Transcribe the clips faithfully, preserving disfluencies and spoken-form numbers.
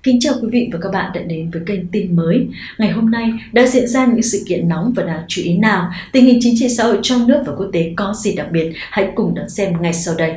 Kính chào quý vị và các bạn đã đến với kênh tin mới. Ngày hôm nay đã diễn ra những sự kiện nóng và đáng chú ý nào? Tình hình chính trị xã hội trong nước và quốc tế có gì đặc biệt? Hãy cùng đón xem ngay sau đây.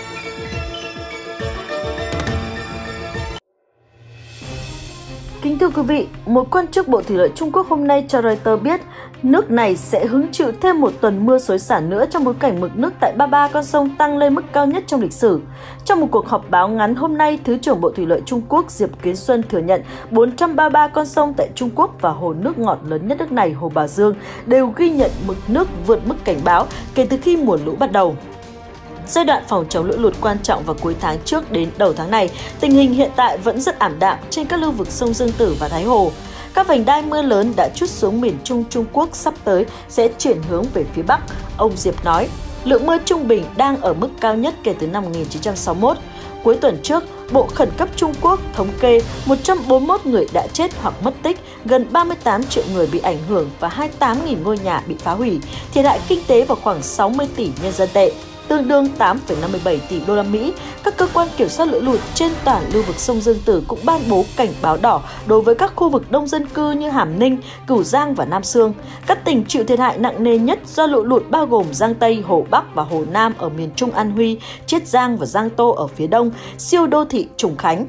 Kính thưa quý vị, một quan chức Bộ Thủy lợi Trung Quốc hôm nay cho Reuters biết nước này sẽ hứng chịu thêm một tuần mưa xối xả nữa trong bối cảnh mực nước tại ba mươi ba con sông tăng lên mức cao nhất trong lịch sử. Trong một cuộc họp báo ngắn hôm nay, Thứ trưởng Bộ Thủy lợi Trung Quốc Diệp Kiến Xuân thừa nhận bốn trăm ba mươi ba con sông tại Trung Quốc và hồ nước ngọt lớn nhất nước này, Hồ Bà Dương, đều ghi nhận mực nước vượt mức cảnh báo kể từ khi mùa lũ bắt đầu. Giai đoạn phòng chống lũ lụt quan trọng vào cuối tháng trước đến đầu tháng này, tình hình hiện tại vẫn rất ảm đạm trên các lưu vực sông Dương Tử và Thái Hồ. Các vành đai mưa lớn đã trút xuống miền Trung Trung Quốc sắp tới sẽ chuyển hướng về phía Bắc, ông Diệp nói. Lượng mưa trung bình đang ở mức cao nhất kể từ năm một nghìn chín trăm sáu mươi mốt. Cuối tuần trước, Bộ Khẩn cấp Trung Quốc thống kê một trăm bốn mươi mốt người đã chết hoặc mất tích, gần ba mươi tám triệu người bị ảnh hưởng và hai mươi tám nghìn ngôi nhà bị phá hủy, thiệt hại kinh tế vào khoảng sáu mươi tỷ nhân dân tệ, tương đương tám phẩy năm mươi bảy tỷ đô la Mỹ. Các cơ quan kiểm soát lũ lụt trên toàn lưu vực sông Dương Tử cũng ban bố cảnh báo đỏ đối với các khu vực đông dân cư như Hàm Ninh, Cửu Giang và Nam Xương. Các tỉnh chịu thiệt hại nặng nề nhất do lũ lụt bao gồm Giang Tây, Hồ Bắc và Hồ Nam ở miền Trung An Huy, Chiết Giang và Giang Tô ở phía đông, siêu đô thị Trùng Khánh.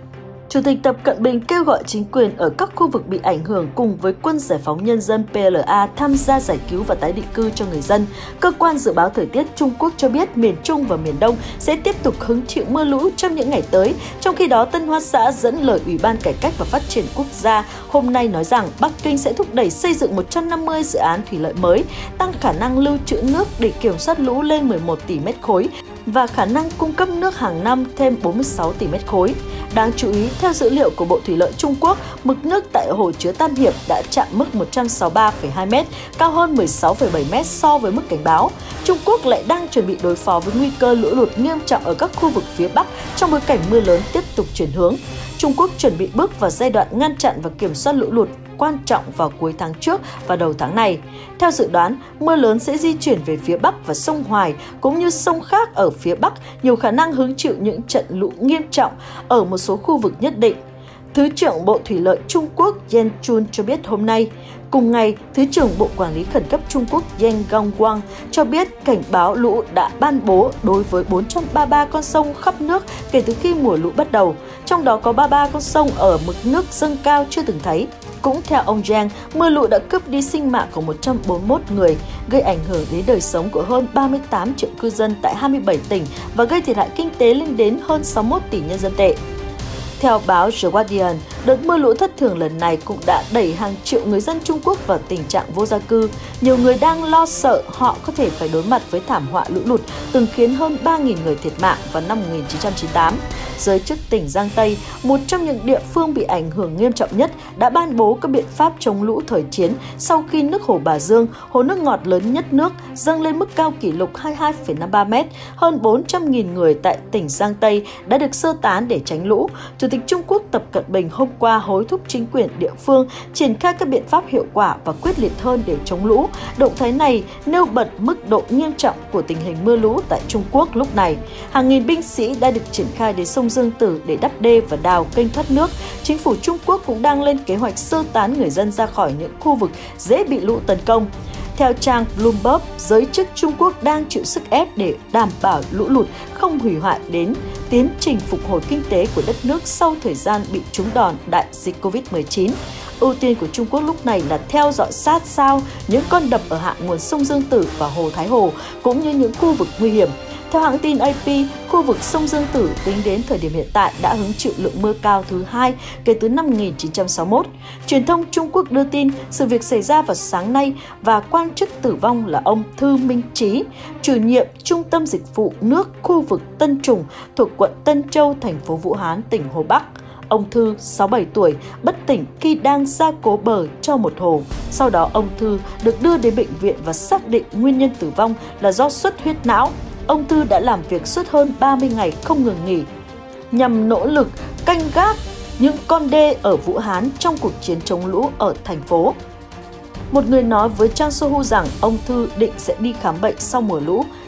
Chủ tịch Tập Cận Bình kêu gọi chính quyền ở các khu vực bị ảnh hưởng cùng với Quân Giải phóng Nhân dân P L A tham gia giải cứu và tái định cư cho người dân. Cơ quan dự báo thời tiết Trung Quốc cho biết miền Trung và miền Đông sẽ tiếp tục hứng chịu mưa lũ trong những ngày tới. Trong khi đó, Tân Hoa Xã dẫn lời Ủy ban Cải cách và Phát triển Quốc gia hôm nay nói rằng Bắc Kinh sẽ thúc đẩy xây dựng một trăm năm mươi dự án thủy lợi mới, tăng khả năng lưu trữ nước để kiểm soát lũ lên mười một tỷ mét khối và khả năng cung cấp nước hàng năm thêm bốn mươi sáu tỷ mét khối. Đáng chú ý, theo dữ liệu của Bộ Thủy lợi Trung Quốc, mực nước tại hồ chứa Tam Hiệp đã chạm mức một trăm sáu mươi ba phẩy hai mét, cao hơn mười sáu phẩy bảy mét so với mức cảnh báo. Trung Quốc lại đang chuẩn bị đối phó với nguy cơ lũ lụt nghiêm trọng ở các khu vực phía Bắc trong bối cảnh mưa lớn tiếp tục chuyển hướng. Trung Quốc chuẩn bị bước vào giai đoạn ngăn chặn và kiểm soát lũ lụt quan trọng vào cuối tháng trước và đầu tháng này. Theo dự đoán, mưa lớn sẽ di chuyển về phía Bắc và sông Hoài cũng như sông khác ở phía Bắc, nhiều khả năng hứng chịu những trận lũ nghiêm trọng ở một số khu vực nhất định. Thứ trưởng Bộ Thủy lợi Trung Quốc Yen Chun cho biết hôm nay. Cùng ngày, Thứ trưởng Bộ Quản lý Khẩn cấp Trung Quốc Yen Gongwang cho biết cảnh báo lũ đã ban bố đối với bốn trăm ba mươi ba con sông khắp nước kể từ khi mùa lũ bắt đầu, trong đó có ba mươi ba con sông ở mực nước dâng cao chưa từng thấy. Cũng theo ông Yang, mưa lũ đã cướp đi sinh mạng của một trăm bốn mươi mốt người, gây ảnh hưởng đến đời sống của hơn ba mươi tám triệu cư dân tại hai mươi bảy tỉnh và gây thiệt hại kinh tế lên đến hơn sáu mươi mốt tỷ nhân dân tệ. Theo báo The Guardian, đợt mưa lũ thất thường lần này cũng đã đẩy hàng triệu người dân Trung Quốc vào tình trạng vô gia cư. Nhiều người đang lo sợ họ có thể phải đối mặt với thảm họa lũ lụt từng khiến hơn ba nghìn người thiệt mạng vào năm một nghìn chín trăm chín mươi tám. Giới chức tỉnh Giang Tây, một trong những địa phương bị ảnh hưởng nghiêm trọng nhất, đã ban bố các biện pháp chống lũ thời chiến sau khi nước Hồ Bà Dương, hồ nước ngọt lớn nhất nước, dâng lên mức cao kỷ lục hai mươi hai phẩy năm mươi ba mét. Hơn bốn trăm nghìn người tại tỉnh Giang Tây đã được sơ tán để tránh lũ. Chủ tịch Trung Quốc Tập Cận Bình hôm qua hối thúc chính quyền địa phương triển khai các biện pháp hiệu quả và quyết liệt hơn để chống lũ. Động thái này nêu bật mức độ nghiêm trọng của tình hình mưa lũ tại Trung Quốc lúc này. Hàng nghìn binh sĩ đã được triển khai đến sông Dương Tử để đắp đê và đào kênh thoát nước. Chính phủ Trung Quốc cũng đang lên kế hoạch sơ tán người dân ra khỏi những khu vực dễ bị lũ tấn công. Theo trang Bloomberg, giới chức Trung Quốc đang chịu sức ép để đảm bảo lũ lụt không hủy hoại đến tiến trình phục hồi kinh tế của đất nước sau thời gian bị trúng đòn đại dịch Covid mười chín. Ưu tiên của Trung Quốc lúc này là theo dõi sát sao những con đập ở hạ nguồn sông Dương Tử và hồ Thái Hồ, cũng như những khu vực nguy hiểm. Theo hãng tin A P, khu vực sông Dương Tử tính đến thời điểm hiện tại đã hứng chịu lượng mưa cao thứ hai kể từ năm một nghìn chín trăm sáu mươi mốt. Truyền thông Trung Quốc đưa tin sự việc xảy ra vào sáng nay và quan chức tử vong là ông Thư Minh Trí, chủ nhiệm Trung tâm Dịch vụ nước khu vực Tân Trùng thuộc quận Tân Châu, thành phố Vũ Hán, tỉnh Hồ Bắc. Ông Thư, sáu mươi bảy tuổi, bất tỉnh khi đang gia cố bờ cho một hồ. Sau đó, ông Thư được đưa đến bệnh viện và xác định nguyên nhân tử vong là do xuất huyết não. Ông Thư đã làm việc suốt hơn ba mươi ngày không ngừng nghỉ, nhằm nỗ lực canh gác những con đê ở Vũ Hán trong cuộc chiến chống lũ ở thành phố. Một người nói với Trang Sohu rằng ông Thư định sẽ đi khám bệnh sau mùa lũ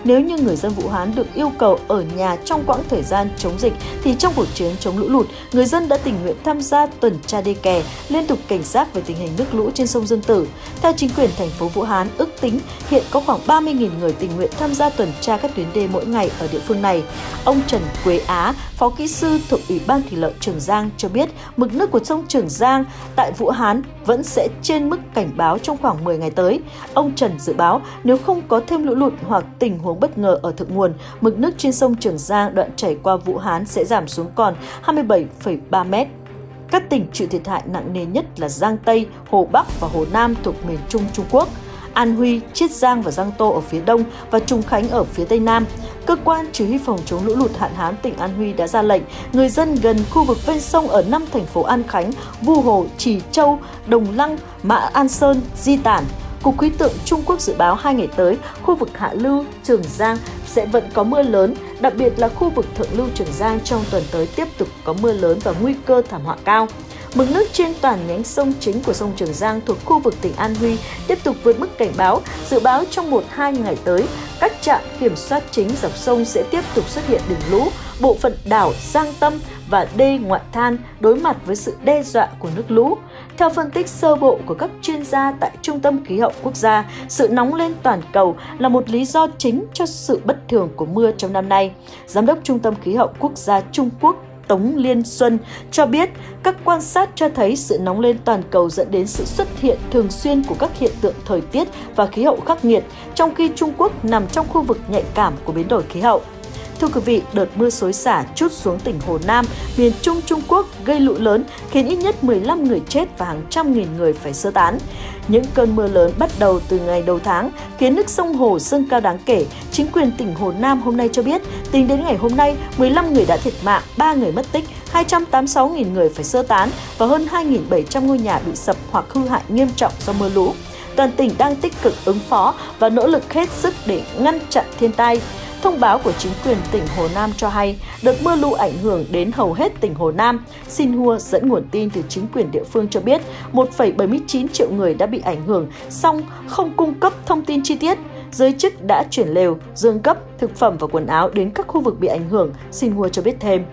nếu như người dân Vũ Hán được yêu cầu ở nhà trong quãng thời gian chống dịch, thì trong cuộc chiến chống lũ lụt, người dân đã tình nguyện tham gia tuần tra đê kè, liên tục cảnh giác về tình hình nước lũ trên sông Dương Tử. Theo chính quyền thành phố Vũ Hán, ước tính hiện có khoảng ba mươi nghìn người tình nguyện tham gia tuần tra các tuyến đê mỗi ngày ở địa phương này. Ông Trần Quế Á, Phó Kỹ sư thuộc Ủy ban Thủy lợi Trường Giang cho biết, mực nước của sông Trường Giang tại Vũ Hán vẫn sẽ trên mức cảnh báo trong khoảng mười ngày tới. Ông Trần dự báo nếu không có thêm lũ lụt hoặc tình huống bất ngờ ở thượng nguồn, mực nước trên sông Trường Giang đoạn chảy qua Vũ Hán sẽ giảm xuống còn hai mươi bảy phẩy ba mét. Các tỉnh chịu thiệt hại nặng nề nhất là Giang Tây, Hồ Bắc và Hồ Nam thuộc miền Trung Trung Quốc, An Huy, Chiết Giang và Giang Tô ở phía đông và Trùng Khánh ở phía tây nam. Cơ quan chỉ huy phòng chống lũ lụt hạn hán tỉnh An Huy đã ra lệnh người dân gần khu vực ven sông ở năm thành phố An Khánh, Vu Hồ, Trì Châu, Đồng Lăng, Mã An Sơn di tản. Cục Khí tượng Trung Quốc dự báo hai ngày tới, khu vực hạ lưu Trường Giang sẽ vẫn có mưa lớn, đặc biệt là khu vực thượng lưu Trường Giang trong tuần tới tiếp tục có mưa lớn và nguy cơ thảm họa cao. Mực nước trên toàn nhánh sông chính của sông Trường Giang thuộc khu vực tỉnh An Huy tiếp tục vượt mức cảnh báo. Dự báo trong một đến hai ngày tới, các trạm kiểm soát chính dọc sông sẽ tiếp tục xuất hiện đỉnh lũ. Bộ phận đảo Giang Tâm và đê Ngoại Than đối mặt với sự đe dọa của nước lũ. Theo phân tích sơ bộ của các chuyên gia tại Trung tâm Khí hậu Quốc gia, sự nóng lên toàn cầu là một lý do chính cho sự bất thường của mưa trong năm nay. Giám đốc Trung tâm Khí hậu Quốc gia Trung Quốc Tống Liên Xuân cho biết các quan sát cho thấy sự nóng lên toàn cầu dẫn đến sự xuất hiện thường xuyên của các hiện tượng thời tiết và khí hậu khắc nghiệt, trong khi Trung Quốc nằm trong khu vực nhạy cảm của biến đổi khí hậu. Thưa quý vị, đợt mưa xối xả trút xuống tỉnh Hồ Nam, miền Trung Trung Quốc gây lũ lớn khiến ít nhất mười lăm người chết và hàng trăm nghìn người phải sơ tán. Những cơn mưa lớn bắt đầu từ ngày đầu tháng khiến nước sông Hồ dâng cao đáng kể. Chính quyền tỉnh Hồ Nam hôm nay cho biết, tính đến ngày hôm nay, mười lăm người đã thiệt mạng, ba người mất tích, hai trăm tám mươi sáu nghìn người phải sơ tán và hơn hai nghìn bảy trăm ngôi nhà bị sập hoặc hư hại nghiêm trọng do mưa lũ. Toàn tỉnh đang tích cực ứng phó và nỗ lực hết sức để ngăn chặn thiên tai. Thông báo của chính quyền tỉnh Hồ Nam cho hay, đợt mưa lũ ảnh hưởng đến hầu hết tỉnh Hồ Nam. Xinhua dẫn nguồn tin từ chính quyền địa phương cho biết, một phẩy bảy mươi chín triệu người đã bị ảnh hưởng, song không cung cấp thông tin chi tiết. Giới chức đã chuyển lều, giường cấp, thực phẩm và quần áo đến các khu vực bị ảnh hưởng, Xinhua cho biết thêm.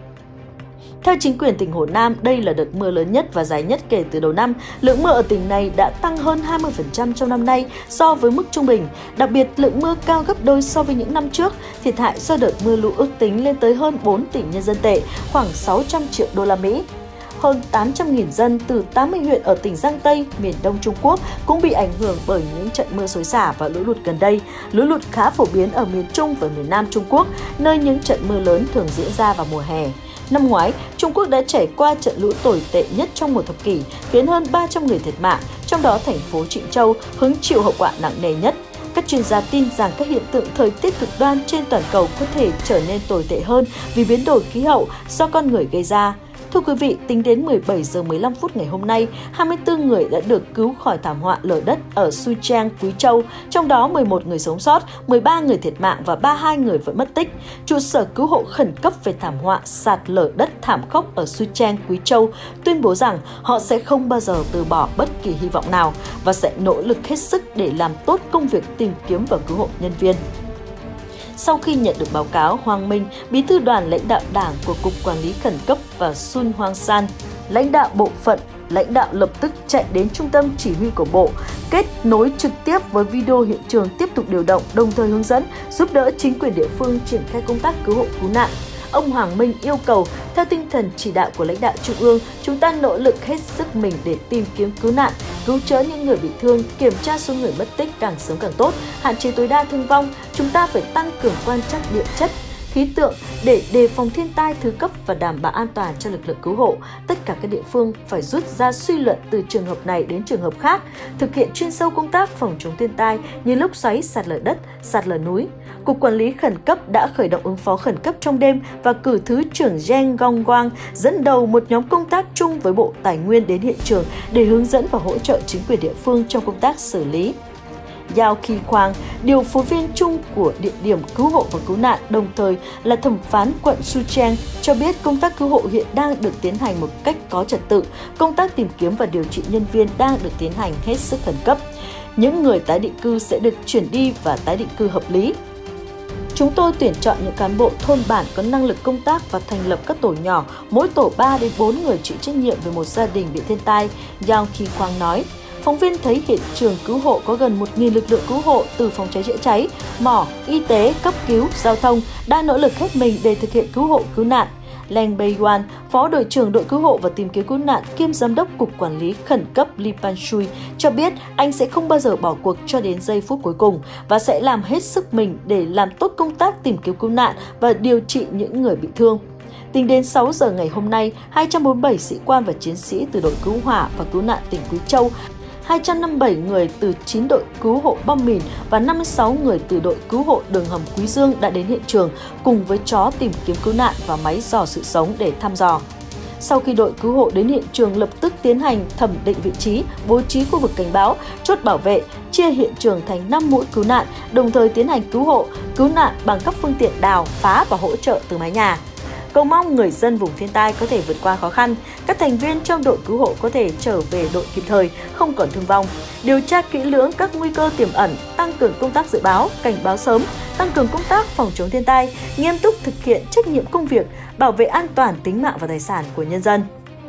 Theo chính quyền tỉnh Hồ Nam, đây là đợt mưa lớn nhất và dài nhất kể từ đầu năm. Lượng mưa ở tỉnh này đã tăng hơn hai mươi phần trăm trong năm nay so với mức trung bình. Đặc biệt, lượng mưa cao gấp đôi so với những năm trước. Thiệt hại do đợt mưa lũ ước tính lên tới hơn bốn tỷ nhân dân tệ, khoảng sáu trăm triệu đô la Mỹ. Hơn tám trăm nghìn dân từ tám mươi huyện ở tỉnh Giang Tây, miền Đông Trung Quốc cũng bị ảnh hưởng bởi những trận mưa xối xả và lũ lụt gần đây. Lũ lụt khá phổ biến ở miền Trung và miền Nam Trung Quốc, nơi những trận mưa lớn thường diễn ra vào mùa hè. Năm ngoái, Trung Quốc đã trải qua trận lũ tồi tệ nhất trong một thập kỷ, khiến hơn ba trăm người thiệt mạng, trong đó thành phố Trịnh Châu hứng chịu hậu quả nặng nề nhất. Các chuyên gia tin rằng các hiện tượng thời tiết cực đoan trên toàn cầu có thể trở nên tồi tệ hơn vì biến đổi khí hậu do con người gây ra. Thưa quý vị, tính đến mười bảy giờ mười lăm phút ngày hôm nay, hai mươi tư người đã được cứu khỏi thảm họa lở đất ở Suichang, Quý Châu, trong đó mười một người sống sót, mười ba người thiệt mạng và ba mươi hai người vẫn mất tích. Trụ sở cứu hộ khẩn cấp về thảm họa sạt lở đất thảm khốc ở Suichang, Quý Châu tuyên bố rằng họ sẽ không bao giờ từ bỏ bất kỳ hy vọng nào và sẽ nỗ lực hết sức để làm tốt công việc tìm kiếm và cứu hộ nhân viên. Sau khi nhận được báo cáo, Hoàng Minh, bí thư đoàn lãnh đạo đảng của Cục Quản lý Khẩn cấp và Sun Hoang San, lãnh đạo bộ phận, lãnh đạo lập tức chạy đến trung tâm chỉ huy của Bộ, kết nối trực tiếp với video hiện trường tiếp tục điều động, đồng thời hướng dẫn, giúp đỡ chính quyền địa phương triển khai công tác cứu hộ cứu nạn. Ông Hoàng Minh yêu cầu, theo tinh thần chỉ đạo của lãnh đạo Trung ương, chúng ta nỗ lực hết sức mình để tìm kiếm cứu nạn, cứu chữa những người bị thương, kiểm tra số người mất tích càng sớm càng tốt, hạn chế tối đa thương vong. Chúng ta phải tăng cường quan trắc địa chất, khí tượng để đề phòng thiên tai thứ cấp và đảm bảo an toàn cho lực lượng cứu hộ. Tất cả các địa phương phải rút ra suy luận từ trường hợp này đến trường hợp khác, thực hiện chuyên sâu công tác phòng chống thiên tai như lốc xoáy, sạt lở đất, sạt lở núi. Cục Quản lý Khẩn cấp đã khởi động ứng phó khẩn cấp trong đêm và cử Thứ trưởng Zheng Gongwang dẫn đầu một nhóm công tác chung với Bộ Tài nguyên đến hiện trường để hướng dẫn và hỗ trợ chính quyền địa phương trong công tác xử lý. Yao Khi Quang, điều phối viên chung của địa điểm cứu hộ và cứu nạn, đồng thời là thẩm phán quận Suichang, cho biết công tác cứu hộ hiện đang được tiến hành một cách có trật tự, công tác tìm kiếm và điều trị nhân viên đang được tiến hành hết sức khẩn cấp. Những người tái định cư sẽ được chuyển đi và tái định cư hợp lý. Chúng tôi tuyển chọn những cán bộ thôn bản có năng lực công tác và thành lập các tổ nhỏ, mỗi tổ ba đến bốn người chịu trách nhiệm về một gia đình bị thiên tai, Yang Khi Quang nói. Phóng viên thấy hiện trường cứu hộ có gần một nghìn lực lượng cứu hộ từ phòng cháy chữa cháy, mỏ, y tế, cấp cứu, giao thông đang nỗ lực hết mình để thực hiện cứu hộ cứu nạn. Leng Beiwan, Phó đội trưởng đội cứu hộ và tìm kiếm cứu nạn kiêm giám đốc Cục Quản lý Khẩn cấp Lee Pan-shui cho biết anh sẽ không bao giờ bỏ cuộc cho đến giây phút cuối cùng và sẽ làm hết sức mình để làm tốt công tác tìm kiếm cứu nạn và điều trị những người bị thương. Tính đến sáu giờ ngày hôm nay, hai trăm bốn mươi bảy sĩ quan và chiến sĩ từ đội cứu hỏa và cứu nạn tỉnh Quý Châu, hai trăm năm mươi bảy người từ chín đội cứu hộ bom mìn và năm mươi sáu người từ đội cứu hộ đường hầm Quý Dương đã đến hiện trường cùng với chó tìm kiếm cứu nạn và máy dò sự sống để thăm dò. Sau khi đội cứu hộ đến hiện trường lập tức tiến hành thẩm định vị trí, bố trí khu vực cảnh báo, chốt bảo vệ, chia hiện trường thành năm mũi cứu nạn, đồng thời tiến hành cứu hộ, cứu nạn bằng các phương tiện đào, phá và hỗ trợ từ mái nhà. Cầu mong người dân vùng thiên tai có thể vượt qua khó khăn, các thành viên trong đội cứu hộ có thể trở về đội kịp thời, không còn thương vong. Điều tra kỹ lưỡng các nguy cơ tiềm ẩn, tăng cường công tác dự báo, cảnh báo sớm, tăng cường công tác phòng chống thiên tai, nghiêm túc thực hiện trách nhiệm công việc, bảo vệ an toàn tính mạng và tài sản của nhân dân.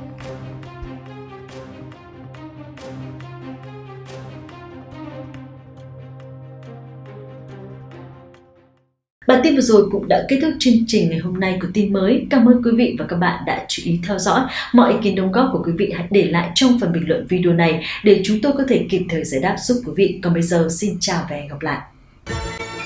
Bản tin vừa rồi cũng đã kết thúc chương trình ngày hôm nay của tin mới. Cảm ơn quý vị và các bạn đã chú ý theo dõi. Mọi ý kiến đóng góp của quý vị hãy để lại trong phần bình luận video này để chúng tôi có thể kịp thời giải đáp giúp quý vị. Còn bây giờ xin chào và hẹn gặp lại.